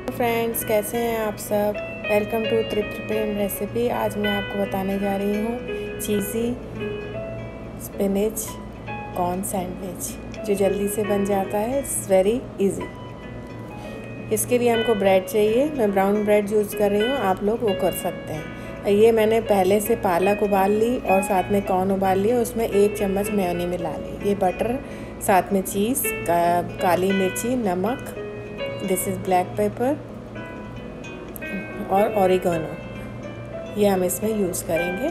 Friends, कैसे हैं आप सब। वेलकम टू तृप्त प्रेम रेसिपी। आज मैं आपको बताने जा रही हूँ चीज़ी स्पिनच कॉर्न सैंडविच, जो जल्दी से बन जाता है। It's very easy. इसके लिए हमको ब्रेड चाहिए। मैं ब्राउन ब्रेड यूज़ कर रही हूँ, आप लोग वो कर सकते हैं। ये मैंने पहले से पालक उबाल ली और साथ में कॉर्न उबाल लिया, उसमें 1 चम्मच मेयोनी मिला ली। ये बटर, साथ में चीज़, काली मिर्ची, नमक, दिस इज़ ब्लैक पेपर और ऑरिगेनो, ये हम इसमें यूज़ करेंगे।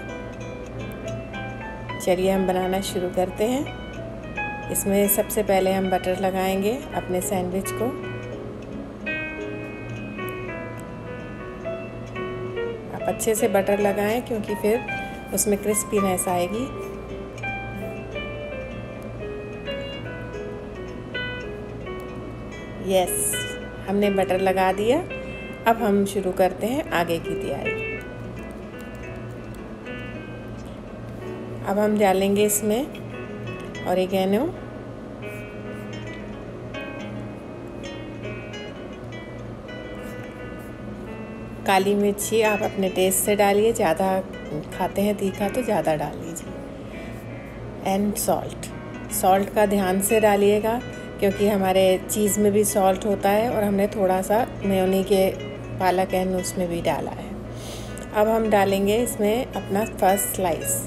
चलिए हम बनाना शुरू करते हैं। इसमें सबसे पहले हम बटर लगाएंगे अपने सैंडविच को। आप अच्छे से बटर लगाएं क्योंकि फिर उसमें क्रिस्पीनेस आएगी। यस, हमने बटर लगा दिया। अब हम शुरू करते हैं आगे की तैयारी। अब हम डालेंगे इसमें ऑरिगेनो, काली मिर्ची आप अपने टेस्ट से डालिए, ज़्यादा खाते हैं तीखा तो ज़्यादा डाल लीजिए। एंड सॉल्ट का ध्यान से डालिएगा क्योंकि हमारे चीज़ में भी सॉल्ट होता है और हमने थोड़ा सा मेयोनी के पालक एंड उसमें भी डाला है। अब हम डालेंगे इसमें अपना फर्स्ट स्लाइस।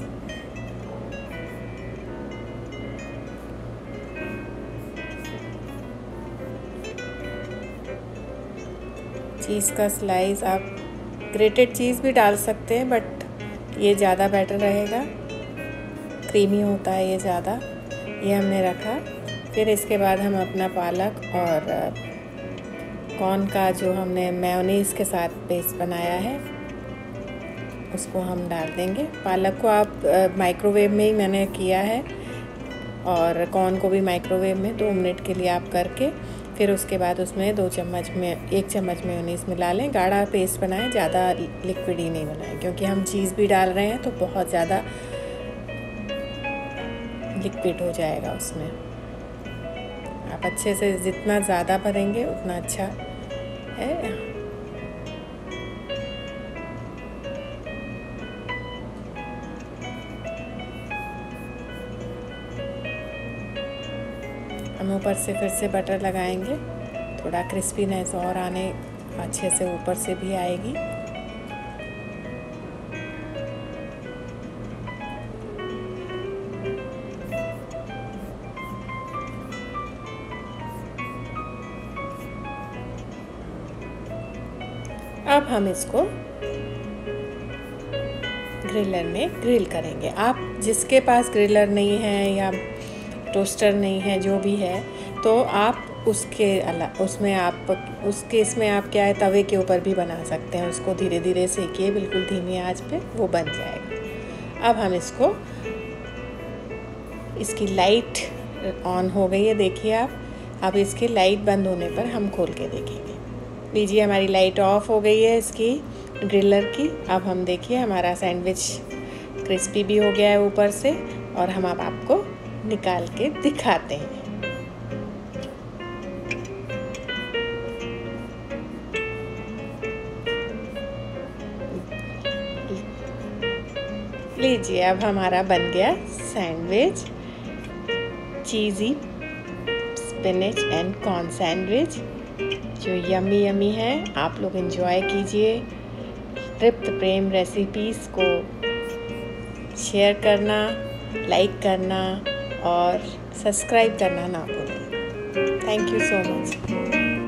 चीज़ का स्लाइस, आप ग्रेटेड चीज़ भी डाल सकते हैं बट ये ज़्यादा बेटर रहेगा, क्रीमी होता है ये ज़्यादा। ये हमने रखा। फिर इसके बाद हम अपना पालक और कॉर्न का जो हमने मेयोनीज़ के साथ पेस्ट बनाया है उसको हम डाल देंगे। पालक को आप माइक्रोवेव में ही मैंने किया है और कॉर्न को भी माइक्रोवेव में 2 मिनट के लिए आप करके फिर उसके बाद उसमें 1 चम्मच मेयोनीज़ मिला लें। गाढ़ा पेस्ट बनाएं, ज़्यादा लिक्विड ही नहीं बनाएं क्योंकि हम चीज़ भी डाल रहे हैं तो बहुत ज़्यादा लिक्विड हो जाएगा उसमें। आप अच्छे से जितना ज़्यादा भरेंगे उतना अच्छा है। हम ऊपर से फिर से बटर लगाएंगे, थोड़ा क्रिस्पीनेस और आने अच्छे से ऊपर से भी आएगी। अब हम इसको ग्रिलर में ग्रिल करेंगे। आप जिसके पास ग्रिलर नहीं है या टोस्टर नहीं है, जो भी है, तो आप उसमें आप क्या है, तवे के ऊपर भी बना सकते हैं। उसको धीरे धीरे सेकिए, बिल्कुल धीमी आंच पे, वो बन जाएगा। अब हम इसकी लाइट ऑन हो गई है, देखिए आप। अब इसकी लाइट बंद होने पर हम खोल के देखेंगे। लीजिए, हमारी लाइट ऑफ हो गई है इसकी ग्रिलर की। अब हम देखिए हमारा सैंडविच क्रिस्पी भी हो गया है ऊपर से, और हम अब आपको निकाल के दिखाते हैं। लीजिए, अब हमारा बन गया sandwich, cheesy spinach and corn sandwich, जो यमी है। आप लोग एंजॉय कीजिए। तृप्त प्रेम रेसिपीज़ को शेयर करना, लाइक करना और सब्सक्राइब करना ना भूलें। Thank you so much.